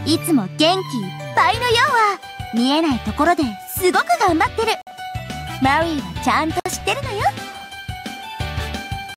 いつも元気いっぱいのようは見えないところですごく頑張ってる。マリーはちゃんと知ってるのよ。